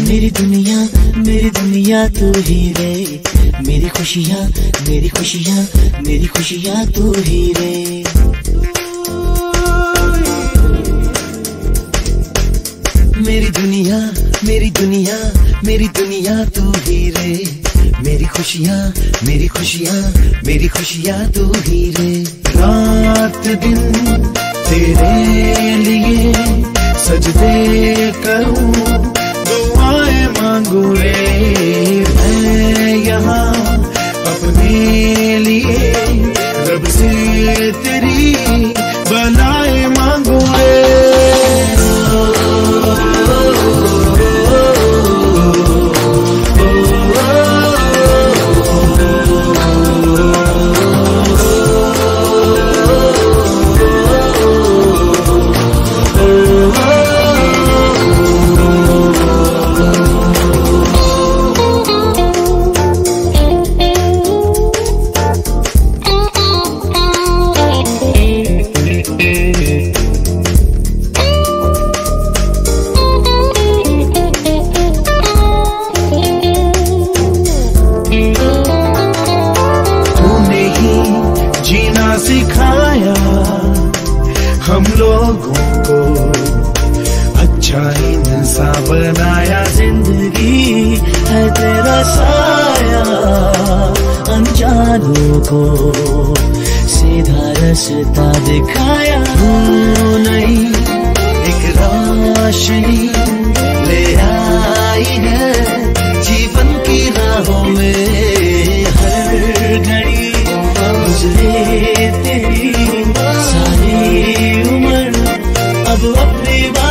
मेरी दुनिया तू ही रे, मेरी खुशियाँ मेरी खुशियाँ मेरी खुशियाँ तू ही रे। मेरी दुनिया मेरी दुनिया मेरी दुनिया तू ही रे, मेरी खुशियाँ मेरी खुशियाँ मेरी खुशियाँ तू ही रे। रात दिन तेरे लिए सजदे करूं, दुआएं मांगू रे मैं यहाँ अपने लिए, रब से तेरी भलाई मांगू रे। सिखाया हम लोगों को, अच्छा इंसान बनाया, जिंदगी है तेरा साया, अनजानों को सीधा रास्ता दिखाया। तू नहीं एक रोशनी ले आई है जीवन की राहों में, हर घड़ी गुजरे तेरी सारी उम्र अब अपनी